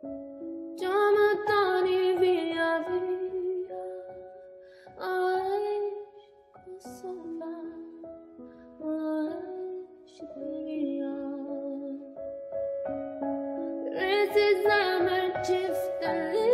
جامداني via via عايش والصوبة عايش بالمياه ريت الزمن شفت اللي